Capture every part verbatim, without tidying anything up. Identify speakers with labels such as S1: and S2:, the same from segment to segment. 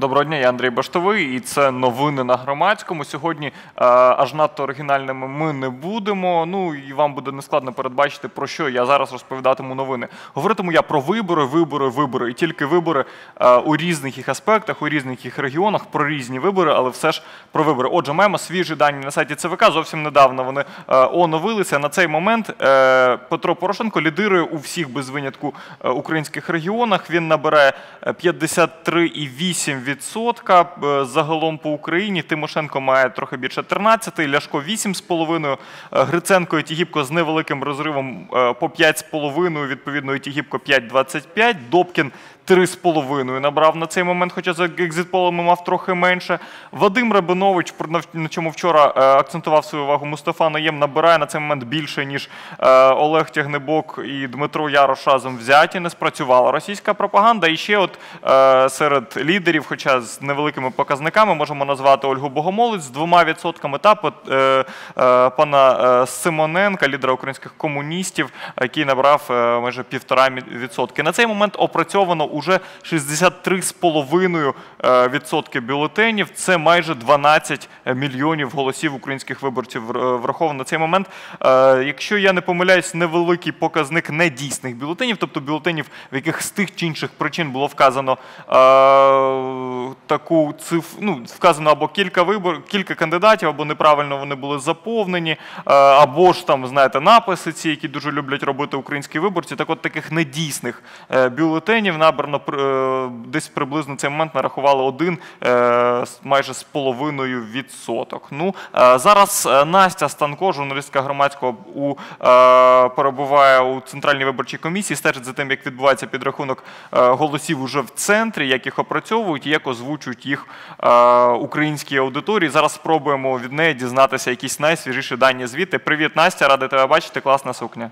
S1: Доброго дня, я Андрій Баштовий, і це новини на Громадському. Сьогодні е, аж надто оригінальними ми не будемо, ну і вам буде нескладно передбачити, про що я зараз розповідатиму новини. Говоритиму я про вибори, вибори, вибори, і тільки вибори е, у різних їх аспектах, у різних їх регіонах, про різні вибори, але все ж про вибори. Отже, маємо свіжі дані на сайті ЦВК, зовсім недавно вони е, оновилися. На цей момент е, Петро Порошенко лідирує у всіх без винятку е, українських регіонах. Він набере п'ятдесят три і вісім відсотка загалом по Україні. Тимошенко має трохи більше тринадцять, Ляшко вісім цілих п'ять десятих, Гриценко і Тігіпко з невеликим розривом по п'ять цілих п'ять десятих, відповідно і Тігіпко п'ять цілих двадцять п'ять, Добкін три цілих п'ять десятих набрав на цей момент, хоча за екзит-полами мав трохи менше. Вадим Рабинович, на чому вчора акцентував свою увагу Мустафа Найєм, набирає на цей момент більше, ніж Олег Тягнебок і Дмитро Ярош разом взяті. Не спрацювала російська пропаганда. І ще от серед лідерів, хоча з невеликими показниками, можемо назвати Ольгу Богомолець з двома відсотками та пана Симоненка, лідера українських комуністів, який набрав майже півтора відсотки. На цей момент опрацьовано уже шістдесят три цілих п'ять десятих відсотки бюлетенів. Це майже дванадцять мільйонів голосів українських виборців враховано на цей момент. Якщо я не помиляюсь, невеликий показник недійсних бюлетенів, тобто бюлетенів, в яких з тих чи інших причин було вказано таку цифру, ну, вказано або кілька вибор, кілька кандидатів, або неправильно вони були заповнені, або ж там, знаєте, написи ці, які дуже люблять робити українські виборці. Так от таких недійсних бюлетенів набрано десь приблизно цей момент нарахували один майже з половиною відсоток. Ну, зараз Настя Станко, журналістка Громадського, у, перебуває у Центральній виборчій комісії, стежить за тим, як відбувається підрахунок голосів уже в центрі, як їх опрацьовують і як озвучують їх українській аудиторії. Зараз спробуємо від неї дізнатися якісь найсвіжіші дані звідти. Привіт, Настя, рада тебе бачити, класна сукня.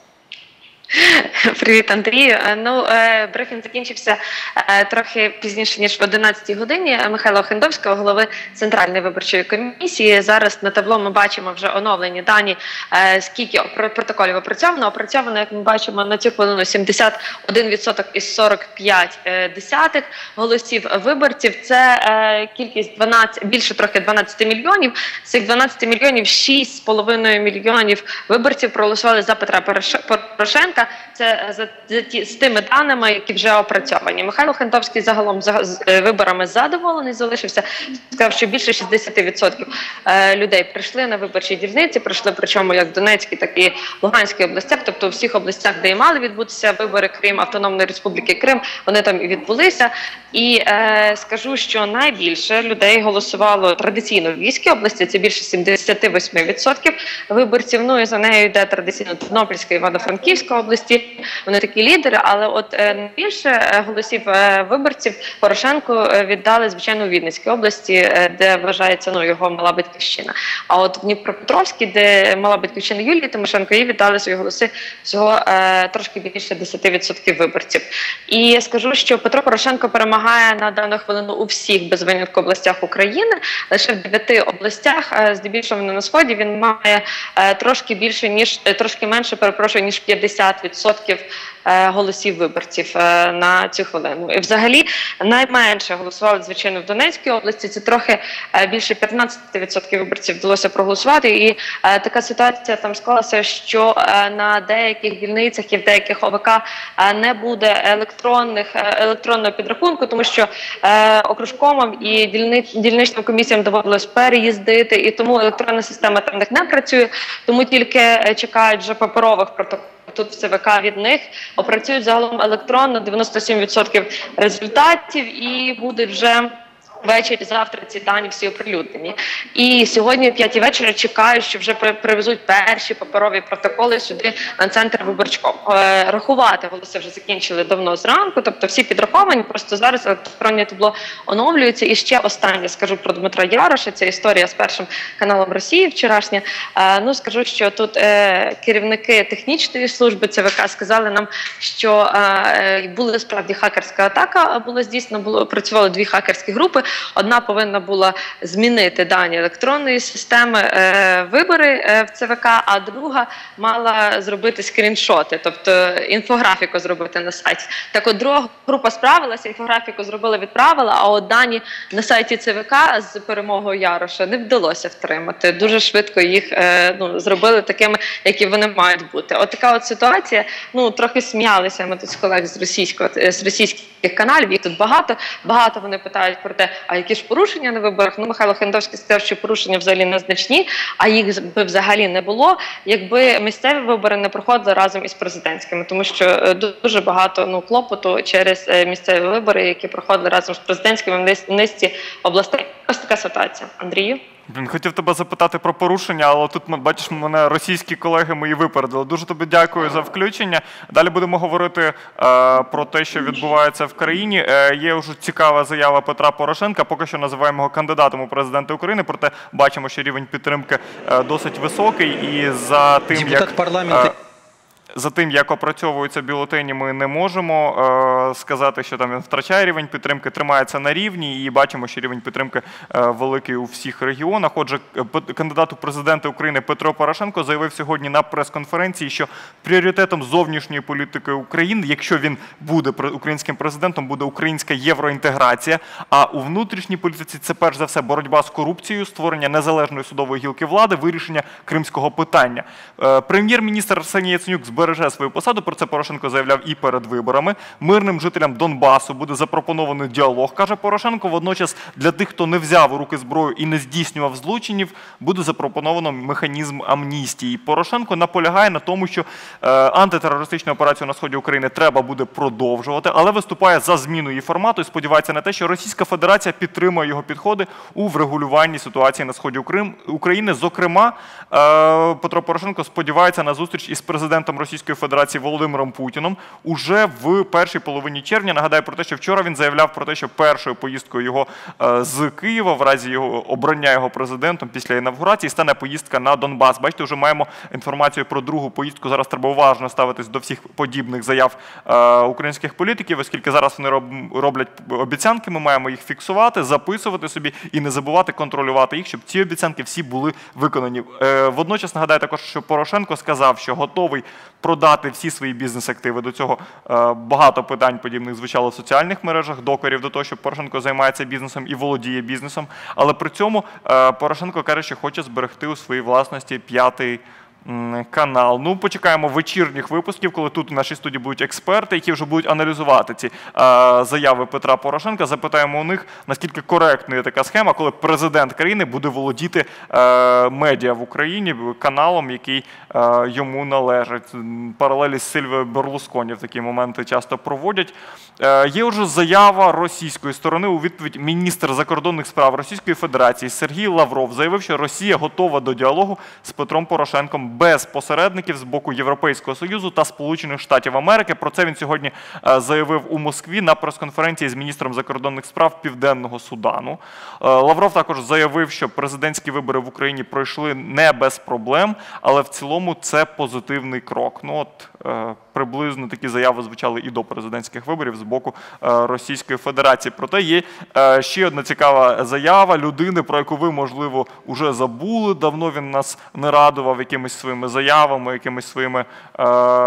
S2: Привіт, Андрію. Ну, брифінг закінчився трохи пізніше, ніж в одинадцятій годині. Михайла Охендовського, голови Центральної виборчої комісії. Зараз на табло ми бачимо вже оновлені дані, скільки протоколів опрацьовано. Опрацьовано, як ми бачимо, на цю хвилину сімдесят один відсоток із сорок п'ять десятих голосів виборців. Це кількість дванадцять, більше трохи дванадцять мільйонів. З цих дванадцяти мільйонів шість з половиною мільйонів виборців проголосували за Петра Порошенка. Це за, за ті, з тими даними, які вже опрацьовані. Михайло Охендовський загалом за, з виборами задоволений залишився. Сказав, що більше шістдесят відсотків е, людей прийшли на виборчі дільниці, прийшли причому як в Донецькій, так і Луганській областях, тобто у всіх областях, де і мали відбутися вибори, крім Автономної Республіки Крим, вони там і відбулися. І е, скажу, що найбільше людей голосувало традиційно в Львівській області, це більше сімдесят вісім відсотків виборців, ну і за нею йде традиційно Тернопільська і Івано-Франківська області. Вони такі лідери, але от е, найбільше голосів е, виборців Порошенку віддали, звичайно, у Вінницькій області, е, де вважається, ну, його мала батьківщина. А от в Дніпропетровській, де мала батьківщина Юлії Тимошенко, їй віддали свої голоси всього е, трошки більше десять відсотків виборців. І скажу, що Петро Порошенко перемагає на дану хвилину у всіх без винятку областях України. Лише в дев'яти областях, е, здебільшого на Сході, він має е, трошки більше, ніж, трошки менше, перепрошую, ніж п'ятдесят відсотків голосів виборців на цю хвилину. І взагалі найменше голосували, звичайно, в Донецькій області. Це трохи більше п'ятнадцять відсотків виборців вдалося проголосувати. І така ситуація там склалася, що на деяких дільницях і в деяких О В К не буде електронних, електронного підрахунку, тому що окружкомам і дільнич, дільничним комісіям доводилось переїздити, і тому електронна система там не працює, тому тільки чекають вже паперових протоколів. Тут в Це Ве Ка від них опрацюють загалом електронно дев'яносто сім відсотків результатів і будуть вже ввечері завтра ці дані всі оприлюднені. І сьогодні о п'ятій вечора чекають, що вже привезуть перші паперові протоколи сюди на центр виборчком. Рахувати голоси вже закінчили давно зранку, тобто всі підраховані, просто зараз електронне табло оновлюється. І ще останнє скажу про Дмитра Яроша, це історія з Першим каналом Росії вчорашня. Ну, скажу, що тут керівники технічної служби Це Ве Ка сказали нам, що була справді хакерська атака, була здійснена, було, працювали дві хакерські групи, Одна повинна була змінити дані електронної системи е, вибори е, в ЦВК, а друга мала зробити скріншоти, тобто інфографіку зробити на сайті. Так от друга група справилася, інфографіку зробила, відправила, а от дані на сайті ЦВК з перемогою Яроша не вдалося втримати. Дуже швидко їх е, ну, зробили такими, які вони мають бути. От така от ситуація. Ну, трохи сміялися ми тут з колег з російського, з російських каналів, їх тут багато. Багато вони питають про те, а які ж порушення на виборах? Ну, Михайло Охендовський сказав, що порушення взагалі незначні, а їх би взагалі не було, якби місцеві вибори не проходили разом із президентськими. Тому що дуже багато ну, клопоту через місцеві вибори, які проходили разом з президентськими в низці областей. Ось така ситуація. Андрію?
S1: Блін, хотів тебе запитати про порушення, але тут, бачиш, мене російські колеги мої випередили. Дуже тобі дякую за включення. Далі будемо говорити е, про те, що відбувається в країні. Е, є вже цікава заява Петра Порошенка, поки що називаємо його кандидатом у президенти України, проте бачимо, що рівень підтримки е, досить високий. І за тим,
S3: Депутат
S1: як...
S3: парламенту...
S1: Е, За тим, як опрацьовуються бюлетені, ми не можемо е, сказати, що там він втрачає рівень підтримки, тримається на рівні, і бачимо, що рівень підтримки е, великий у всіх регіонах. Отже, кандидат у президенти України Петро Порошенко заявив сьогодні на прес-конференції, що пріоритетом зовнішньої політики України, якщо він буде українським президентом, буде українська євроінтеграція, а у внутрішній політиці це перш за все боротьба з корупцією, створення незалежної судової гілки влади, вирішення кримського питання. Е, прем'єр-міністр Арсеній Яценюк збереже свою посаду, про це Порошенко заявляв і перед виборами. Мирним жителям Донбасу буде запропонований діалог, каже Порошенко. Водночас для тих, хто не взяв у руки зброю і не здійснював злочинів, буде запропоновано механізм амністії. Порошенко наполягає на тому, що е, антитерористичну операцію на сході України треба буде продовжувати, але виступає за зміну її формату і сподівається на те, що Російська Федерація підтримує його підходи у врегулюванні ситуації на сході України. Зокрема, е, Петро Порошенко сподівається на зустріч із президентом Російської Федерації Володимиром Путіним уже в першій половині червня. Нагадаю про те, що вчора він заявляв про те, що першою поїздкою його з Києва, в разі його обрання його президентом після інавгурації, стане поїздка на Донбас. Бачите, вже маємо інформацію про другу поїздку. Зараз треба уважно ставитись до всіх подібних заяв українських політиків, оскільки зараз вони роблять обіцянки, ми маємо їх фіксувати, записувати собі і не забувати контролювати їх, щоб ці обіцянки всі були виконані. Водночас нагадаю також, що Порошенко сказав, що готовий продати всі свої бізнес-активи. До цього е, багато питань подібних звучало в соціальних мережах, докорів до того, що Порошенко займається бізнесом і володіє бізнесом. Але при цьому е, Порошенко каже, що хоче зберегти у своїй власності п'ятий канал. Ну, почекаємо вечірніх випусків, коли тут у нашій студії будуть експерти, які вже будуть аналізувати ці е, заяви Петра Порошенка. Запитаємо у них, наскільки коректною така схема, коли президент країни буде володіти е, медіа в Україні, каналом, який е, йому належить. Паралелі з Сильвією Берлусконі в такі моменти часто проводять. Е, є вже заява російської сторони. У відповідь міністр закордонних справ Російської Федерації Сергій Лавров заявив, що Росія готова до діалогу з Петром Порошенком без посередників з боку Європейського Союзу та Сполучених Штатів Америки. Про це він сьогодні заявив у Москві на прес-конференції з міністром закордонних справ Південного Судану. Лавров також заявив, що президентські вибори в Україні пройшли не без проблем, але в цілому це позитивний крок. Ну от приблизно такі заяви звучали і до президентських виборів з боку Російської Федерації. Проте є ще одна цікава заява людини, про яку ви, можливо, уже забули. Давно він нас не радував якимись своїми заявами, якимись своїми, е,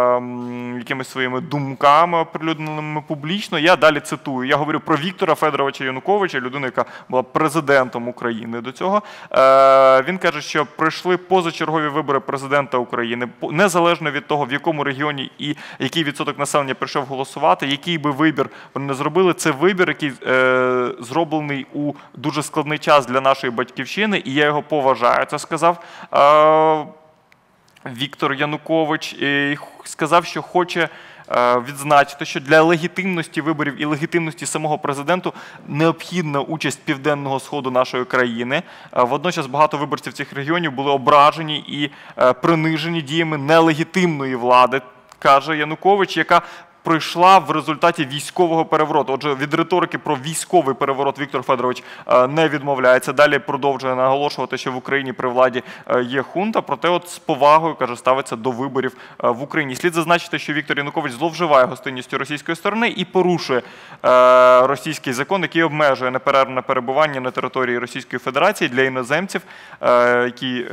S1: якимись своїми думками, оприлюдненими публічно. Я далі цитую. Я говорю про Віктора Федоровича Януковича, людину, яка була президентом України до цього. Е, він каже, що пройшли позачергові вибори президента України. Незалежно від того, в якому регіоні і який відсоток населення прийшов голосувати, який би вибір вони не зробили, це вибір, який е, зроблений у дуже складний час для нашої батьківщини, і я його поважаю. Це сказав е, Віктор Янукович, і сказав, що хоче відзначити, що для легітимності виборів і легітимності самого президенту необхідна участь Південного Сходу нашої країни. Водночас багато виборців цих регіонів були ображені і принижені діями нелегітимної влади, каже Янукович, яка прийшла в результаті військового перевороту. Отже, від риторики про військовий переворот Віктор Федорович не відмовляється. Далі продовжує наголошувати, що в Україні при владі є хунта, проте от з повагою, каже, ставиться до виборів в Україні. Слід зазначити, що Віктор Янукович зловживає гостинністю російської сторони і порушує російський закон, який обмежує неперервне перебування на території Російської Федерації для іноземців, які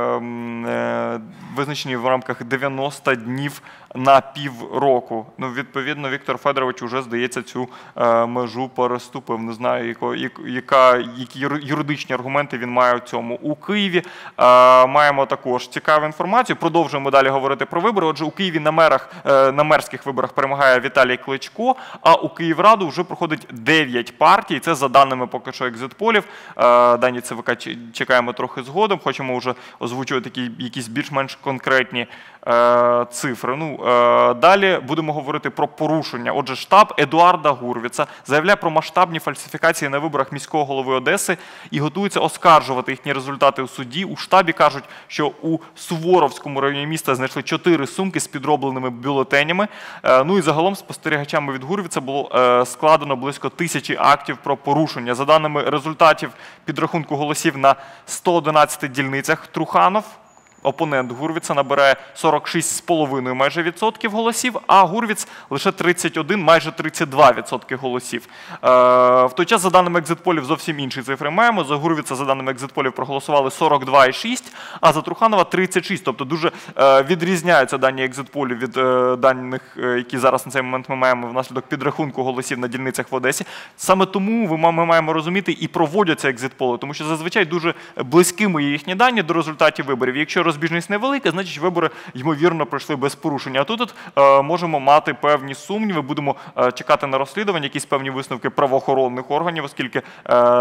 S1: визначені в рамках дев'яноста днів на півроку. Ну, відповідно, Віктор Федорович уже, здається, цю е, межу переступив. Не знаю, яко, яка, які юридичні аргументи він має у цьому. У Києві е, маємо також цікаву інформацію. Продовжуємо далі говорити про вибори. Отже, у Києві на мерах, е, на мерських виборах перемагає Віталій Кличко, а у Київраду вже проходить дев'ять партій. Це за даними поки що екзитполів. Е, дані ЦВК чекаємо трохи згодом. Хочемо вже озвучувати такі, якісь більш-менш конкретні е, цифри. Ну, далі будемо говорити про порушення. Отже, штаб Едуарда Гурвіца заявляє про масштабні фальсифікації на виборах міського голови Одеси і готується оскаржувати їхні результати у суді. У штабі кажуть, що у Суворовському районі міста знайшли чотири сумки з підробленими бюлетенями. Ну і загалом спостерігачами від Гурвіца було складено близько тисячі актів про порушення. За даними результатів підрахунку голосів на сто одинадцяти дільницях, Труханов, опонент Гурвіца, набирає сорок шість з половиною майже відсотків голосів, а Гурвіц лише тридцять один, майже тридцять два відсотки голосів. Е, в той час, за даними екзитполів, зовсім інші цифри маємо. За Гурвіца, за даними екзитполів, проголосували сорок два і шість, а за Труханова тридцять шість. Тобто дуже е, відрізняються дані екзитполів від е, даних, е, які зараз на цей момент ми маємо внаслідок підрахунку голосів на дільницях в Одесі. Саме тому ми, ми маємо розуміти і проводяться екзитполи, тому що зазвичай дуже близькими є їхні дані до результатів виборів. Якщо розбіжність невелика, значить вибори, ймовірно, пройшли без порушення. А тут от, е, можемо мати певні сумніви, будемо е, чекати на розслідування, якісь певні висновки правоохоронних органів, оскільки е,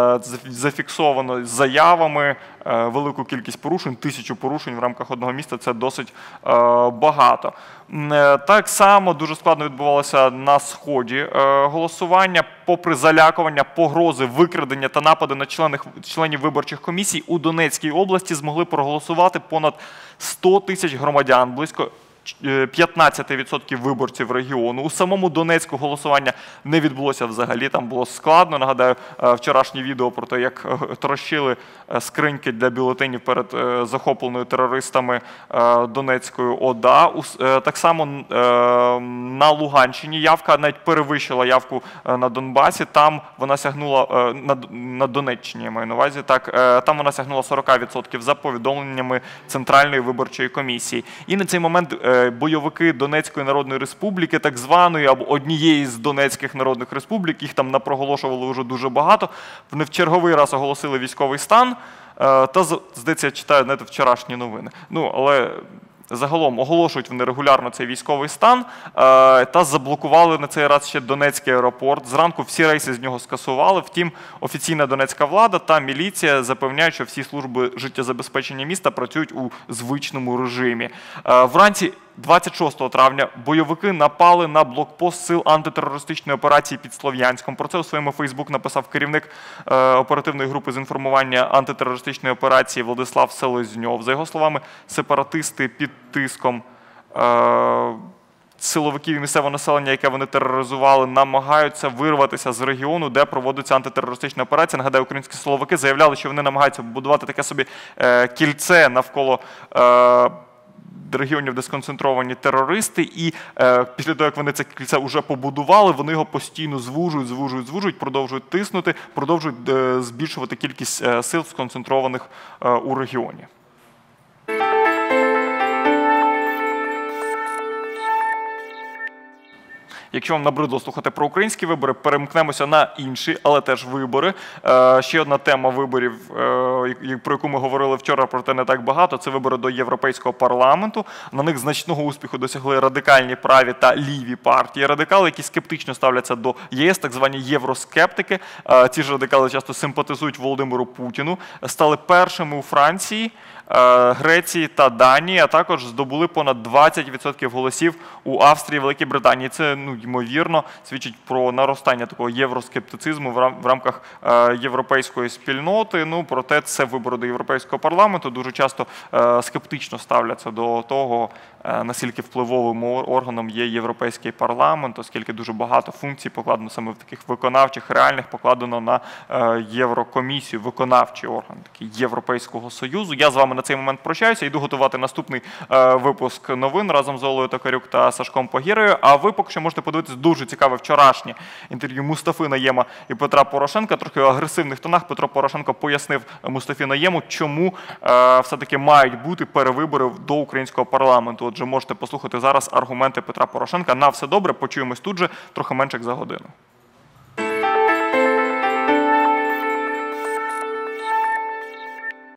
S1: зафіксовано заявами е, велику кількість порушень, тисячу порушень в рамках одного міста, це досить е, багато. Е, так само дуже складно відбувалося на Сході е, голосування, попри залякування, погрози, викрадення та напади на членів, членів виборчих комісій, у Донецькій області змогли проголосувати понад сто тисяч громадян, близько п'ятнадцять відсотків виборців регіону. У самому Донецьку голосування не відбулося взагалі, там було складно. Нагадаю, вчорашнє відео про те, як трощили скриньки для бюлетенів перед захопленою терористами Донецькою ОДА. Так само на Луганщині явка навіть перевищила явку на Донбасі. Там вона сягнула, на Донеччині, я маю на увазі, так, там вона сягнула сорок відсотків за повідомленнями Центральної виборчої комісії. І на цей момент бойовики Донецької Народної Республіки, так званої, або однієї з Донецьких Народних Республік, їх там напроголошували вже дуже багато, вони в черговий раз оголосили військовий стан, та, здається, я читаю, знаєте, вчорашні новини. Ну, але загалом оголошують вони регулярно цей військовий стан та заблокували на цей раз ще Донецький аеропорт. Зранку всі рейси з нього скасували. Втім, офіційна донецька влада та міліція запевняють, що всі служби життєзабезпечення міста працюють у звичному режимі. Вранці двадцять шостого травня бойовики напали на блокпост сил антитерористичної операції під Слов'янськом. Про це у своєму Фейсбук написав керівник е, оперативної групи з інформування антитерористичної операції Владислав Селезньов. За його словами, сепаратисти під тиском е, силовиків і місцевого населення, яке вони тероризували, намагаються вирватися з регіону, де проводиться антитерористична операція. Нагадаю, українські силовики заявляли, що вони намагаються будувати таке собі е, кільце навколо е, регіонів, де сконцентровані терористи, і е, після того, як вони це кільце вже побудували, вони його постійно звужують, звужують, звужують, продовжують тиснути, продовжують е, збільшувати кількість е, сил, сконцентрованих е, у регіоні. Якщо вам набридло слухати про українські вибори, перемкнемося на інші, але теж вибори. Ще одна тема виборів, про яку ми говорили вчора, проте не так багато, це вибори до Європейського парламенту. На них значного успіху досягли радикальні праві та ліві партії. Радикали, які скептично ставляться до ЄС, так звані євроскептики. Ці ж радикали часто симпатизують Володимиру Путіну, стали першими у Франції, Греції та Данії, а також здобули понад двадцять відсотків голосів у Австрії і Великій Британії. Це, ну, ймовірно, свідчить про наростання такого євроскептицизму в рамках європейської спільноти. Ну, проте це вибори до Європейського парламенту. Дуже часто скептично ставляться до того, наскільки впливовим органом є Європейський парламент, оскільки дуже багато функцій покладено саме в таких виконавчих, реальних, покладено на Єврокомісію, виконавчий орган такий Європейського Союзу. Я з вами на цей момент прощаюся, йду готувати наступний випуск новин разом з Олею Токарюк та Сашком Погірою. А ви поки що можете подивитися дуже цікаве вчорашнє інтерв'ю Мустафи Найєма і Петра Порошенка. Трохи в агресивних тонах Петро Порошенко пояснив Мустафі Найєму, чому е, все-таки мають бути перевибори до українського парламенту. Отже, можете послухати зараз аргументи Петра Порошенка. На все добре, почуємось тут же, трохи менше як за годину.